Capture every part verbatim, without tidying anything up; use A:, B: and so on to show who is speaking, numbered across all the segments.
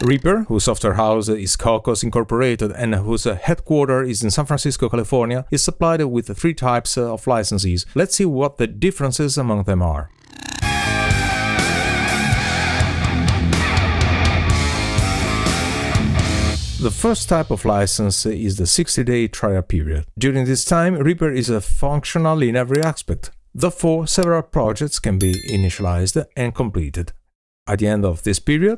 A: Reaper, whose software house is Cocos Incorporated and whose headquarters is in San Francisco, California, is supplied with three types of licenses. Let's see what the differences among them are. The first type of license is the sixty day trial period. During this time, Reaper is a functional in every aspect. Therefore, several projects can be initialized and completed. At the end of this period,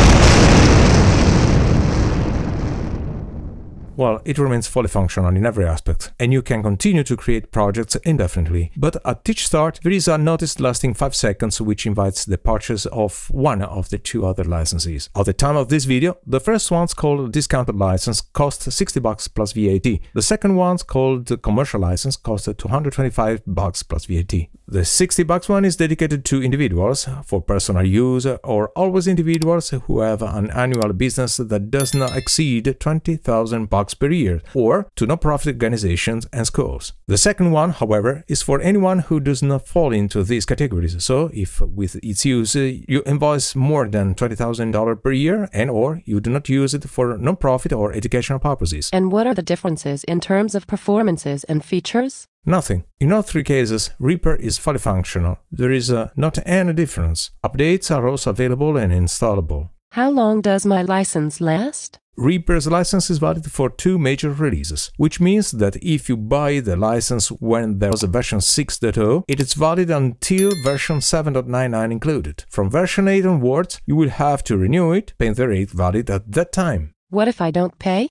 A: well, it remains fully functional in every aspect, and you can continue to create projects indefinitely. But at each start, there is a notice lasting five seconds which invites the purchase of one of the two other licenses. At the time of this video, the first one's called Discounted License cost sixty bucks plus V A T. The second one's called Commercial License cost two hundred twenty-five bucks plus V A T. The sixty bucks one is dedicated to individuals for personal use or always individuals who have an annual business that does not exceed twenty thousand bucks per year, or to non-profit organizations and schools. The second one, however, is for anyone who does not fall into these categories. So, if with its use you invoice more than twenty thousand dollars per year and or you do not use it for non-profit or educational purposes.
B: And what are the differences in terms of performances and features?
A: Nothing. In all three cases, Reaper is fully functional. There is uh, not any difference. Updates are also available and installable.
B: How long does my license last?
A: Reaper's license is valid for two major releases, which means that if you buy the license when there was a version six point oh, it is valid until version seven point ninety-nine included. From version eight onwards, you will have to renew it, paying the rate valid at that time.
B: What if I don't pay?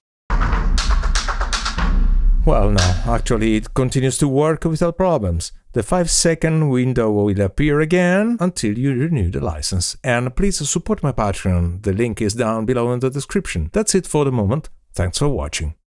A: Well, no, actually it continues to work without problems. The five second window will appear again until you renew the license. And please support my Patreon, the link is down below in the description. That's it for the moment, thanks for watching.